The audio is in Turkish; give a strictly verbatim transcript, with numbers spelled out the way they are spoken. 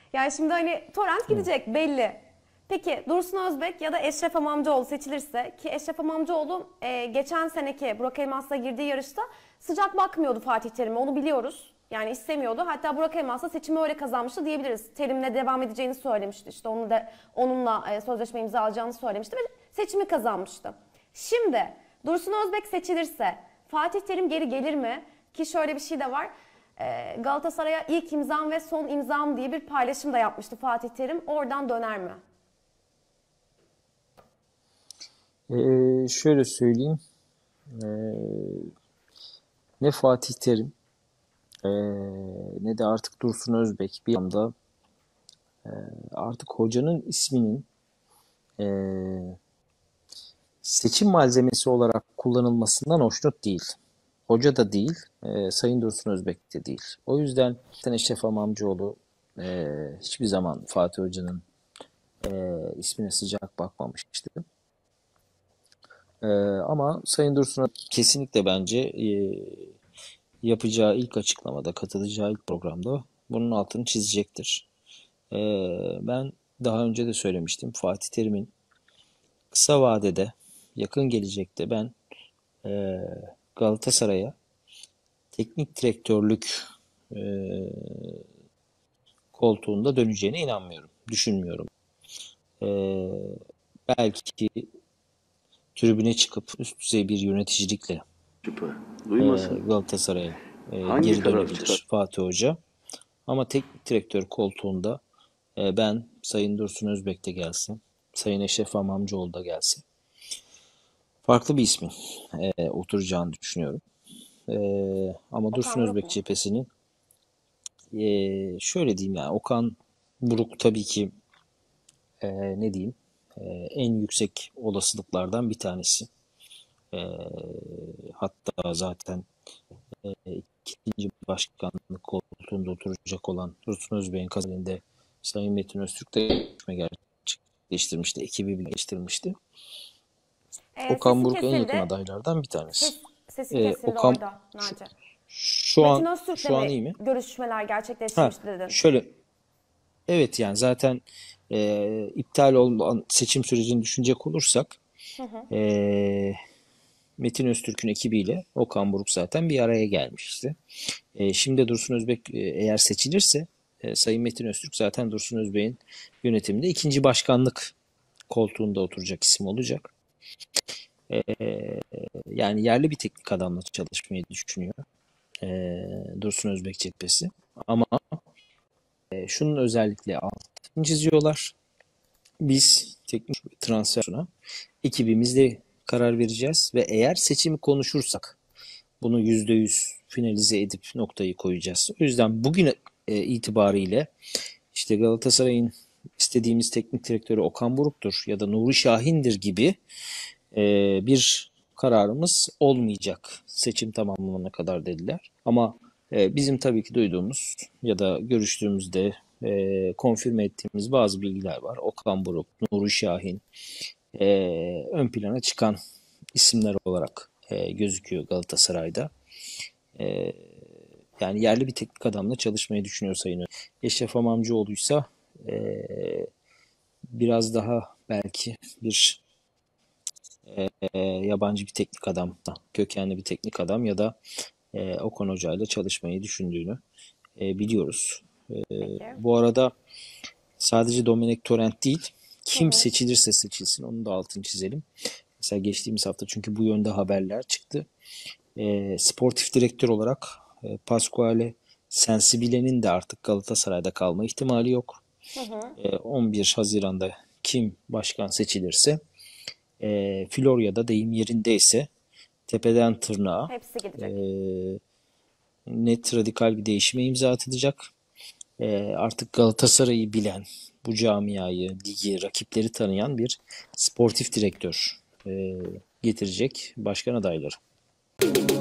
Yani şimdi hani Torrent gidecek belli. Peki Dursun Özbek ya da Eşref Amamcıoğlu seçilirse, ki Eşref Amamcıoğlu e, geçen seneki Burak Elmas'la girdiği yarışta sıcak bakmıyordu Fatih Terim'e, onu biliyoruz. Yani istemiyordu. Hatta Burak Elmas da seçimi öyle kazanmıştı diyebiliriz. Terim'le devam edeceğini söylemişti. İşte onu da onunla e, sözleşme imzalayacağını söylemişti ve seçimi kazanmıştı. Şimdi Dursun Özbek seçilirse Fatih Terim geri gelir mi? Ki şöyle bir şey de var. E, Galatasaray'a ilk imzam ve son imzam diye bir paylaşım da yapmıştı Fatih Terim. Oradan döner mi? Ee, şöyle söyleyeyim. Ee, ne Fatih Terim ee, ne de artık Dursun Özbek bir anda ee, artık hocanın isminin ee, seçim malzemesi olarak kullanılmasından hoşnut değil. Hoca da değil, ee, Sayın Dursun Özbek de değil. O yüzden Eşref Amamcıoğlu ee, hiçbir zaman Fatih Hoca'nın ee, ismine sıcak bakmamıştı. Ee, ama Sayın Dursun kesinlikle bence e, yapacağı ilk açıklamada, katılacağı ilk programda bunun altını çizecektir. Ee, ben daha önce de söylemiştim. Fatih Terim'in kısa vadede, yakın gelecekte ben e, Galatasaray'a teknik direktörlük e, koltuğunda döneceğine inanmıyorum. Düşünmüyorum. Ee, belki tribüne çıkıp üst düzey bir yöneticilikle e, Duymasın. Galatasaray'a e, Hangi geri taraf çıkar? dönebilir Fatih Hoca. Ama teknik direktör koltuğunda e, ben Sayın Dursun Özbek de gelsin, Sayın Eşref Amamcıoğlu da gelsin, farklı bir ismin e, oturacağını düşünüyorum. E, ama Dursun Okan Buruk Özbek mu? cephesinin e, şöyle diyeyim yani Okan Buruk tabii ki e, ne diyeyim e, en yüksek olasılıklardan bir tanesi. E, hatta zaten e, ikinci başkanlık koltuğunda oturacak olan Dursun Özbek'in kazanında Sayın Metin Öztürk de gerçekleştirmişti. Ekibi birleştirmişti. Ee, Okan sesi Buruk en yakın kesildi. adaylardan bir tanesi. Ses, sesi Ee, kesildi Okan orada şu, Naci. şu Metin an Öztürk'le şu an mi iyi mi? görüşmeler Ha, gerçekleştirmişti dedin? şöyle evet yani zaten e, iptal olan seçim sürecini düşünecek olursak Hı hı. e, Metin Öztürk'ün ekibiyle Okan Buruk zaten bir araya gelmişti. E, şimdi Dursun Özbek e, eğer seçilirse e, Sayın Metin Öztürk zaten Dursun Özbek'in yönetiminde ikinci başkanlık koltuğunda oturacak isim olacak. E, yani yerli bir teknik adamla çalışmayı düşünüyor e, Dursun Özbek cephesi. Ama e, şunun özellikle altını çiziyorlar. Biz teknik transferine ekibimizle karar vereceğiz ve eğer seçimi konuşursak bunu yüzde yüz finalize edip noktayı koyacağız. O yüzden bugün e, itibariyle işte Galatasaray'ın istediğimiz teknik direktörü Okan Buruk'tur ya da Nuri Şahin'dir gibi e, bir kararımız olmayacak seçim tamamlanana kadar dediler. Ama e, bizim tabii ki duyduğumuz ya da görüştüğümüzde e, konfirme ettiğimiz bazı bilgiler var. Okan Buruk, Nuri Şahin e, ön plana çıkan isimler olarak e, gözüküyor Galatasaray'da. E, yani yerli bir teknik adamla çalışmayı düşünüyor Sayın Eşref Amamcıoğlu'ysa e, biraz daha belki bir e, yabancı bir teknik adam, kökenli bir teknik adam ya da e, Okan Hoca ile çalışmayı düşündüğünü e, biliyoruz. E, Peki. bu arada sadece Domenech Torrent değil, Hı kim hı. seçilirse seçilsin onu da altını çizelim. Mesela geçtiğimiz hafta çünkü bu yönde haberler çıktı. E, sportif direktör olarak e, Pasquale Sensibile'nin de artık Galatasaray'da kalma ihtimali yok. Hı hı. E, on bir Haziran'da kim başkan seçilirse e, Florya'da deyim yerindeyse tepeden tırnağa Hepsi e, gidecek. net radikal bir değişime imza atılacak. E, artık Galatasaray'ı bilen, bu camiayı, ligi, rakipleri tanıyan bir sportif direktör e, getirecek başkan adayları.